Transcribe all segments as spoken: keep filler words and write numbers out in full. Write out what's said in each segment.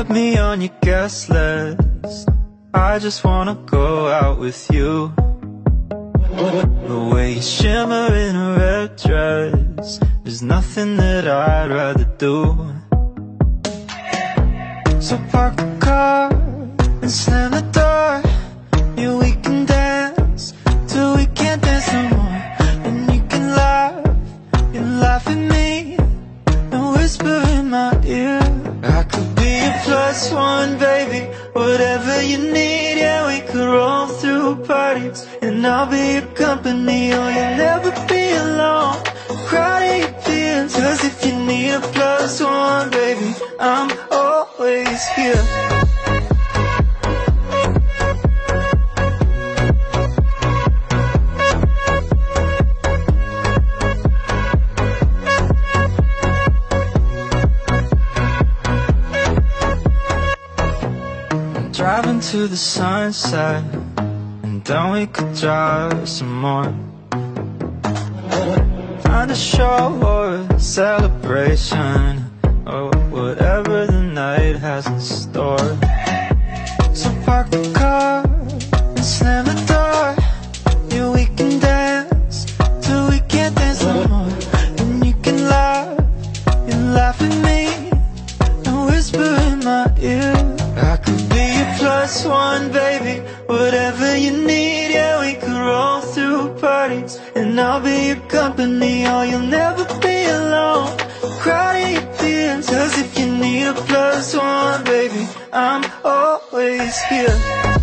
put me on your guest list. I just wanna go out with you. The way you shimmer in a red dress, there's nothing that I'd rather do. So park the car and slam the door. Yeah, we can dance till we can't dance no more. And you can laugh, you laugh at me and whisper in my ear. I could be a plus one, baby, whatever you need. Yeah, we could roll through parties and I'll be your company. Oh, you'll never be alone, cry to your fears. Cause if you need a plus one, baby, I'm always here. Driving to the sunset, and then we could drive some more. Find a show or a celebration, or whatever the night has in store. So park the car and slam the door. Yeah, we can dance till we can't dance no more. And you can laugh, you laugh at me and whisper in my ear. I could be your plus one, baby, whatever you need. Yeah, we could roll through parties and I'll be your company. Oh, you'll never be alone, cry to your fears. Cause if you need a plus one, baby, I'm always here.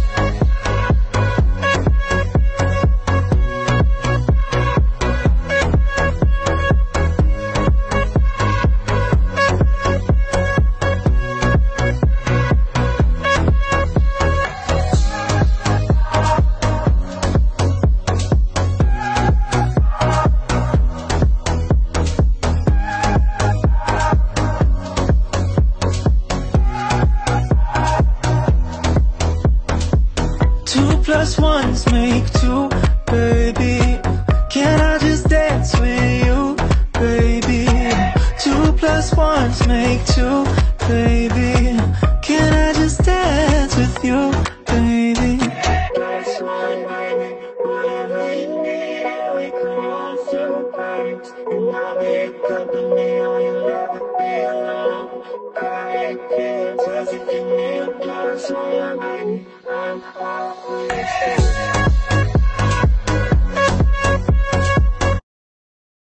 Plus ones make two, baby. Can I just dance with you, baby? Two plus ones make two, baby. Can I just dance with you, baby? Plus one, baby, whatever you need. Yeah, we can roll through parties and I'll be your company. Oh, you'll never be alone, I can't. Cause if you need a plus one, baby, I'm always here.